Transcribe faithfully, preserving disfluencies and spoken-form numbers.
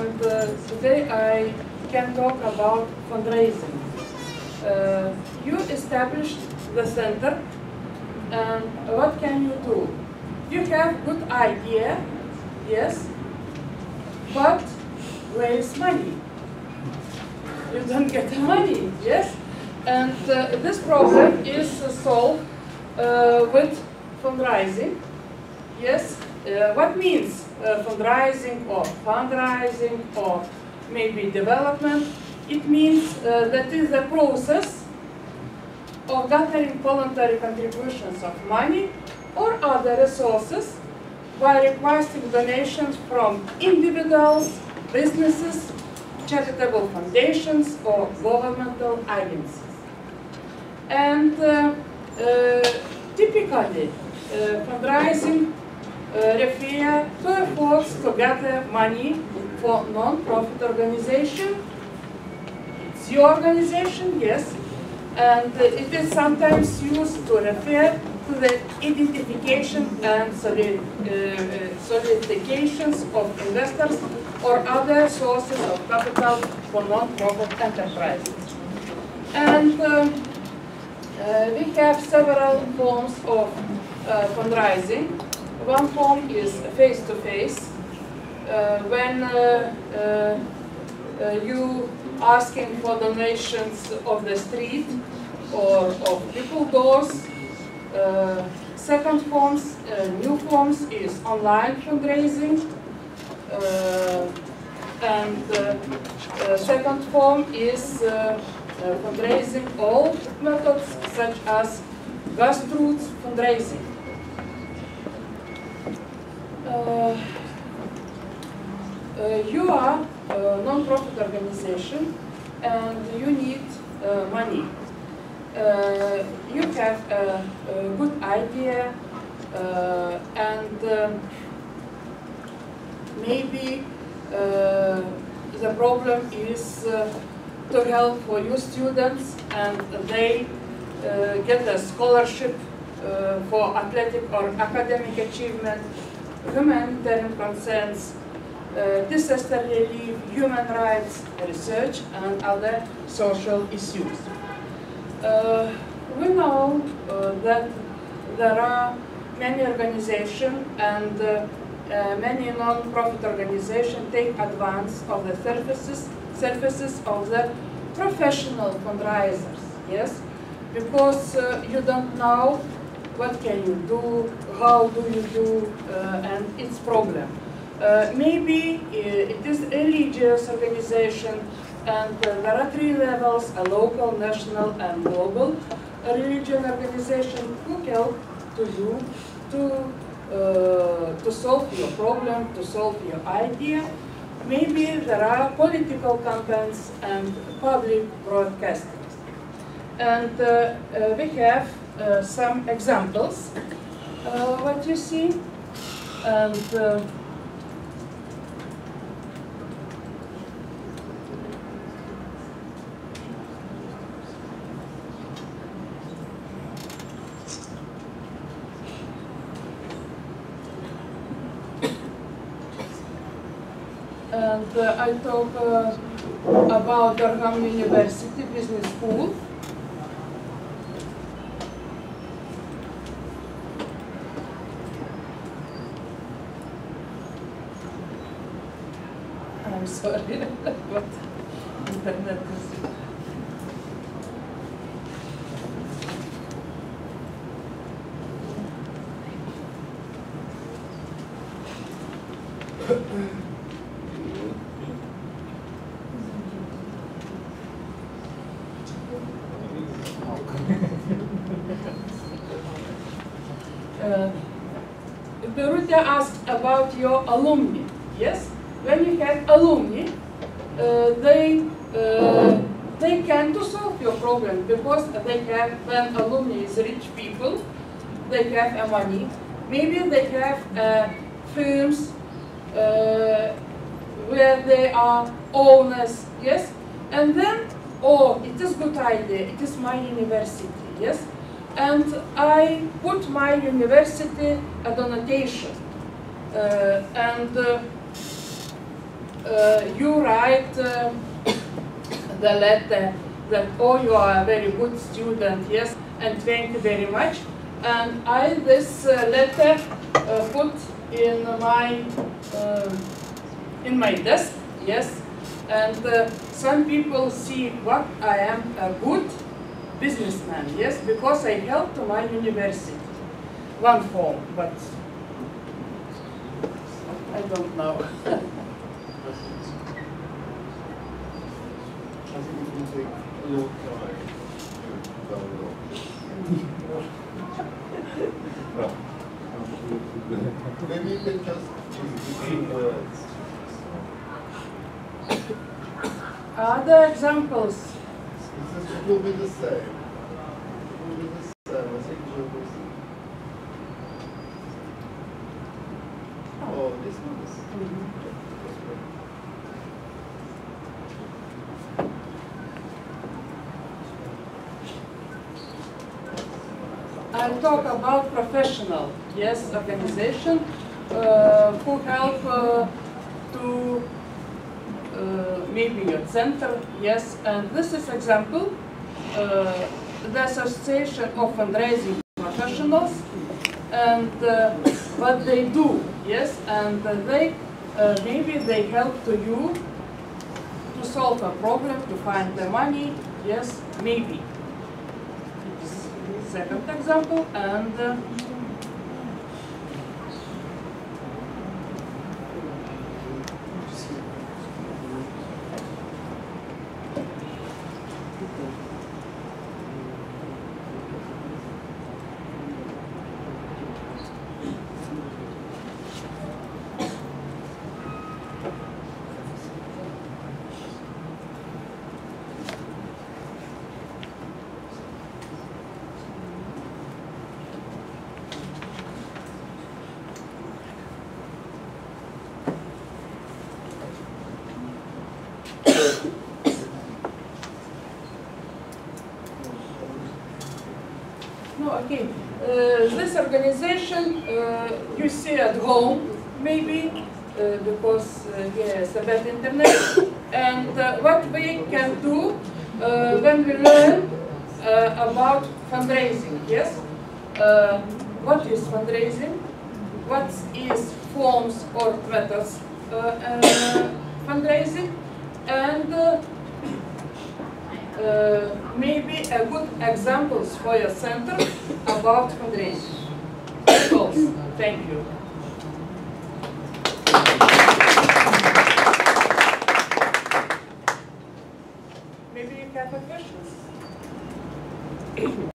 and uh, today I can talk about fundraising. Uh, you established the center, and what can you do? You have good idea, yes, but where is money? You don't get the money, yes? And uh, this problem is uh, solved uh, with fundraising, yes? Uh, what means uh, fundraising or fundraising or maybe development? It means uh, that is a process of gathering voluntary contributions of money or other resources by requesting donations from individuals, businesses, charitable foundations, or governmental agencies. And uh, uh, typically, uh, fundraising uh, refers to efforts to gather money for non-profit organization. It's your organization, yes, and uh, it is sometimes used to refer to the identification and solid, uh, uh, solidifications of investors or other sources of capital for non-profit enterprises. And um, uh, we have several forms of uh, fundraising. One form is face-to-face, uh, when uh, uh, uh, you asking for donations of the street or of people doors. Uh, second forms, uh, new forms is online fundraising, uh, and uh, uh, second form is uh, uh, fundraising all methods such as grassroots fundraising. Uh, uh, you are a non-profit organization and you need uh, money. Uh, you have a, a good idea uh, and um, maybe uh, the problem is uh, to help for your students, and they uh, get a scholarship uh, for athletic or academic achievement, humanitarian concerns, uh, disaster relief, human rights, research, and other social issues. Uh, we know uh, that there are many organizations and uh, uh, many non-profit organizations take advantage of the services, services of the professional fundraisers, yes? Because uh, you don't know what can you do, how do you do, uh, and its problem. Uh, maybe it is a religious organization, and uh, there are three levels: a local, national, and global religion organization who help to you to uh, to solve your problem, to solve your idea. Maybe there are political campaigns and public broadcasting. And uh, uh, we have uh, some examples, uh, what you see. And uh, And uh, I talk uh, about Durham University Business School. I'm sorry, but internet is... Uh, Beruta asked about your alumni. Yes, when you have alumni, uh, they uh, they can to solve your problem, because they have, when alumni is rich people, they have uh, money. Maybe they have uh, firms uh, where they are owners. Yes, and then oh, it is good idea. It is my university. Yes. And I put my university a donation, uh, and uh, uh, you write uh, the letter that, oh, you are a very good student, yes, and thank you very much. And I this uh, letter uh, put in my uh, in my desk, yes. And uh, some people see what I am a good businessman, yes, because I helped my university. One form, but I don't know. I think it will take a long time to download. Maybe you can just use the two words. Other examples? It will be the same. It will be the same. I think it will be the same. Oh, this one is. Mm-hmm. I talk about professional, yes, organization uh, who help uh, to uh, maybe your center, yes, and this is example, uh, the Association of Fundraising Professionals, and uh, what they do, yes, and uh, they uh, maybe they help to you to solve a problem, to find the money, yes, maybe. Second example, and uh, no, okay. Uh, this organization uh, you see at home, maybe, uh, because uh, yes, a bad internet. And uh, what we can do uh, when we learn uh, about fundraising, yes? Uh, what is fundraising? What is forms or methods uh, uh, fundraising? And uh, Uh, maybe a good examples for your center about fundraising. So, thank you. Maybe you have a questions?